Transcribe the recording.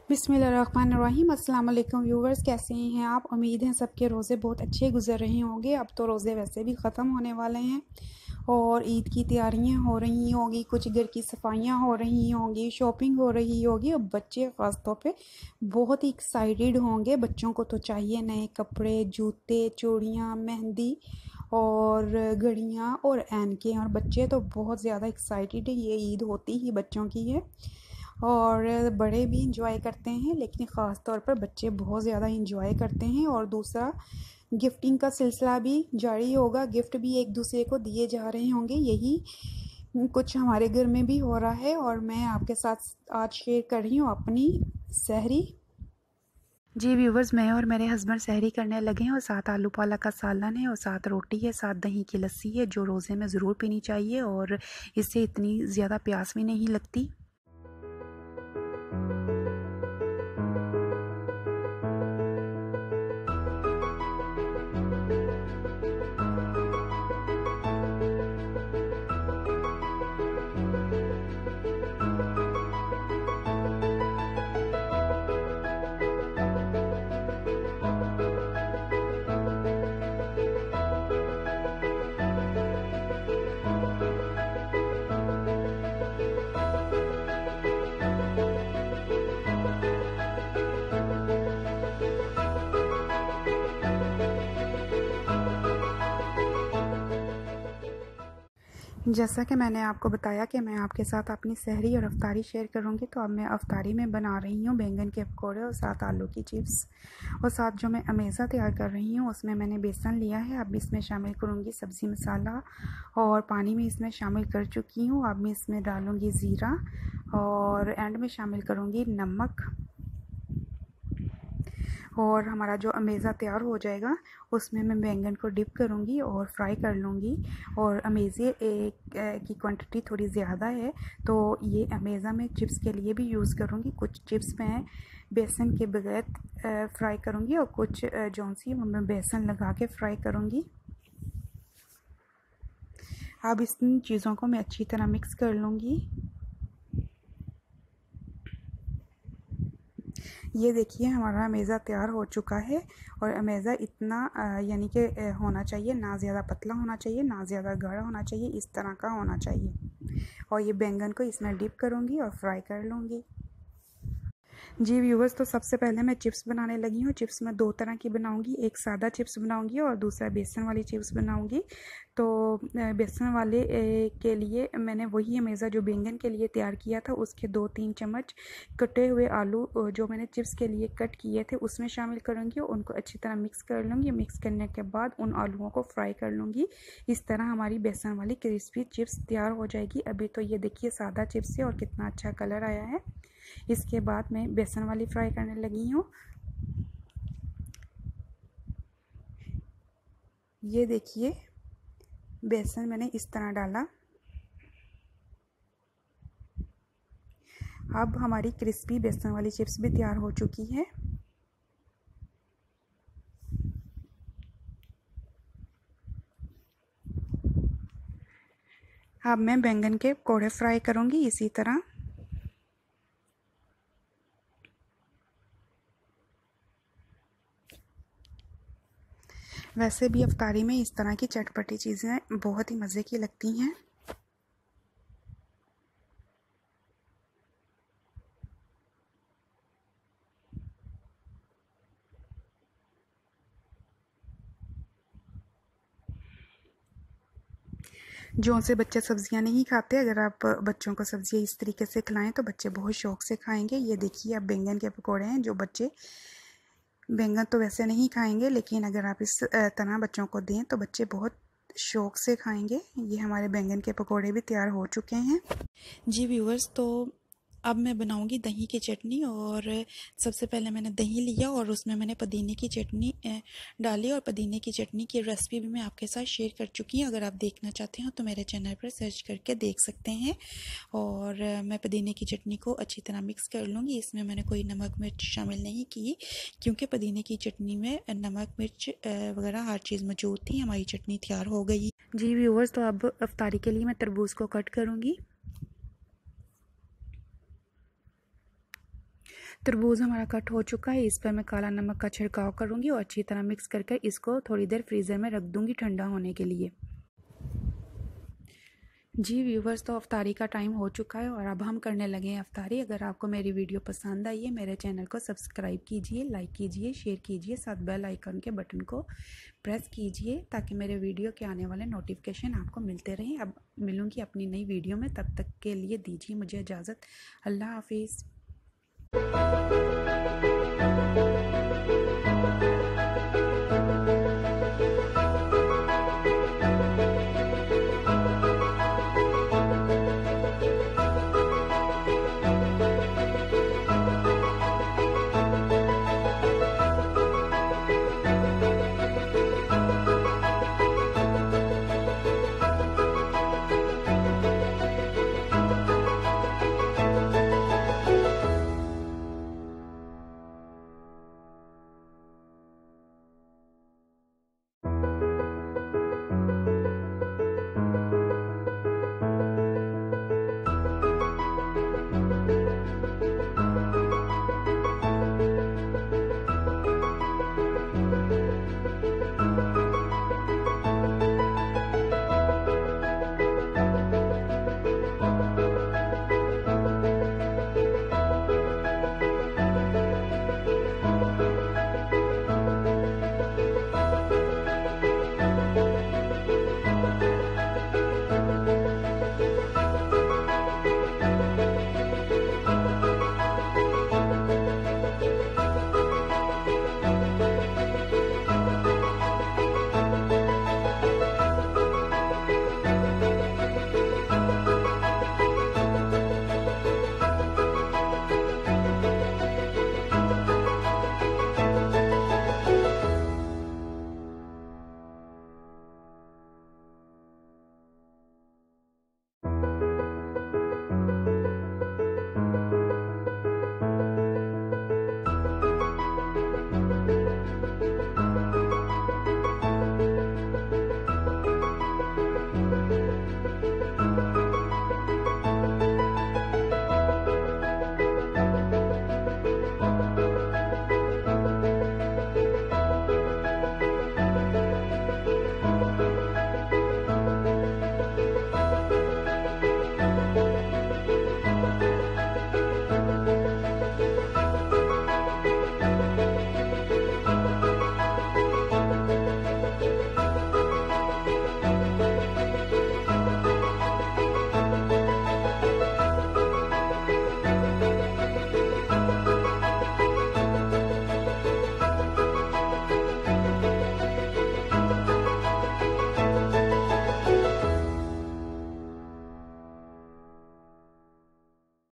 बिस्मिल्लाहिर्रहमानिर्रहीम। अस्सलाम वालेकुम व्यूवर्स, कैसे हैं आप? उम्मीद है सबके रोज़े बहुत अच्छे गुजर रहे होंगे। अब तो रोज़े वैसे भी ख़त्म होने वाले हैं और ईद की तैयारियां हो रही होंगी, कुछ घर की सफाइयां हो रही होंगी, शॉपिंग हो रही होगी और बच्चे ख़ास तौर पे बहुत ही एक्साइटेड होंगे। बच्चों को तो चाहिए नए कपड़े, जूते, चूड़ियाँ, मेहंदी और घड़ियाँ और ऐनकें, और बच्चे तो बहुत ज़्यादा एक्साइटेड है। ये ईद होती ही बच्चों की है और बड़े भी इंजॉय करते हैं, लेकिन ख़ास तौर पर बच्चे बहुत ज़्यादा इंजॉय करते हैं। और दूसरा, गिफ्टिंग का सिलसिला भी जारी होगा, गिफ्ट भी एक दूसरे को दिए जा रहे होंगे। यही कुछ हमारे घर में भी हो रहा है और मैं आपके साथ आज शेयर कर रही हूँ अपनी सहरी। जी व्यूवर्स, मैं और मेरे हस्बैंड सहरी करने लगे हैं और साथ आलू पालक का सालन है और साथ रोटी है, साथ दही की लस्सी है जो रोज़े में ज़रूर पीनी चाहिए और इससे इतनी ज़्यादा प्यास भी नहीं लगती। जैसा कि मैंने आपको बताया कि मैं आपके साथ अपनी सहरी और अफ्तारी शेयर करूंगी, तो अब मैं अफ्तारी में बना रही हूँ बैंगन के पकौड़े और साथ आलू की चिप्स। और साथ जो मैं अमेज़ा तैयार कर रही हूँ उसमें मैंने बेसन लिया है। अब इसमें शामिल करूँगी सब्ज़ी मसाला और पानी में इसमें शामिल कर चुकी हूँ। अब मैं इसमें डालूँगी ज़ीरा और एंड में शामिल करूँगी नमक। और हमारा जो अमेज़ा तैयार हो जाएगा उसमें मैं बैंगन को डिप करूँगी और फ्राई कर लूँगी। और अमेज़े की क्वांटिटी थोड़ी ज़्यादा है तो ये अमेज़ा में चिप्स के लिए भी यूज़ करूँगी। कुछ चिप्स मैं बेसन के बगैर फ्राई करूँगी और कुछ जौन सी मैं बेसन लगा के फ्राई करूँगी। अब इन चीज़ों को मैं अच्छी तरह मिक्स कर लूँगी। ये देखिए हमारा अमेज़ा तैयार हो चुका है और अमेज़ा इतना यानी कि होना चाहिए, ना ज़्यादा पतला होना चाहिए ना ज़्यादा गाढ़ा होना चाहिए, इस तरह का होना चाहिए। और ये बैंगन को इसमें डिप करूँगी और फ्राई कर लूँगी। जी व्यूवर्स, तो सबसे पहले मैं चिप्स बनाने लगी हूँ। चिप्स मैं दो तरह की बनाऊंगी, एक सादा चिप्स बनाऊंगी और दूसरा बेसन वाली चिप्स बनाऊंगी। तो बेसन वाले के लिए मैंने वही अमेज़ा जो बैंगन के लिए तैयार किया था उसके 2-3 चम्मच कटे हुए आलू जो मैंने चिप्स के लिए कट किए थे उसमें शामिल करूँगी और उनको अच्छी तरह मिक्स कर लूँगी। मिक्स करने के बाद उन आलूओं को फ्राई कर लूँगी। इस तरह हमारी बेसन वाली क्रिस्पी चिप्स तैयार हो जाएगी। अभी तो ये देखिए सादा चिप्स है और कितना अच्छा कलर आया है। इसके बाद मैं बेसन वाली फ्राई करने लगी हूँ। ये देखिए बेसन मैंने इस तरह डाला। अब हमारी क्रिस्पी बेसन वाली चिप्स भी तैयार हो चुकी है। अब मैं बैंगन के पकौड़े फ्राई करूँगी इसी तरह। वैसे भी अफ्तारी में इस तरह की चटपटी चीज़ें बहुत ही मज़े की लगती हैं। जो से बच्चे सब्जियां नहीं खाते, अगर आप बच्चों को सब्जियां इस तरीके से खिलाएं तो बच्चे बहुत शौक से खाएंगे। ये देखिए अब बैंगन के पकौड़े हैं। जो बच्चे बैंगन तो वैसे नहीं खाएंगे, लेकिन अगर आप इस तरह बच्चों को दें तो बच्चे बहुत शौक से खाएंगे। ये हमारे बैंगन के पकौड़े भी तैयार हो चुके हैं। जी व्यूवर्स, तो अब मैं बनाऊंगी दही की चटनी। और सबसे पहले मैंने दही लिया और उसमें मैंने पुदीने की चटनी डाली और पुदीने की चटनी की रेसिपी भी मैं आपके साथ शेयर कर चुकी हूँ। अगर आप देखना चाहते हो तो मेरे चैनल पर सर्च करके देख सकते हैं। और मैं पुदीने की चटनी को अच्छी तरह मिक्स कर लूँगी। इसमें मैंने कोई नमक मिर्च शामिल नहीं की क्योंकि पुदीने की चटनी में नमक मिर्च वगैरह हर चीज़ मौजूद थी। हमारी चटनी तैयार हो गई। जी व्यूवर्स, तो अब अफ्तारी के लिए मैं तरबूज को कट करूँगी। तरबूज हमारा कट हो चुका है, इस पर मैं काला नमक का छिड़काव करूँगी और अच्छी तरह मिक्स करके इसको थोड़ी देर फ्रीज़र में रख दूँगी ठंडा होने के लिए। जी व्यूवर्स, तो अफ्तारी का टाइम हो चुका है और अब हम करने लगे हैं अफ्तारी। अगर आपको मेरी वीडियो पसंद आई है, मेरे चैनल को सब्सक्राइब कीजिए, लाइक कीजिए, शेयर कीजिए, साथ बेल आइकन के बटन को प्रेस कीजिए ताकि मेरे वीडियो के आने वाले नोटिफिकेशन आपको मिलते रहें। अब मिलूँगी अपनी नई वीडियो में, तब तक के लिए दीजिए मुझे इजाज़त। अल्लाह हाफिज़।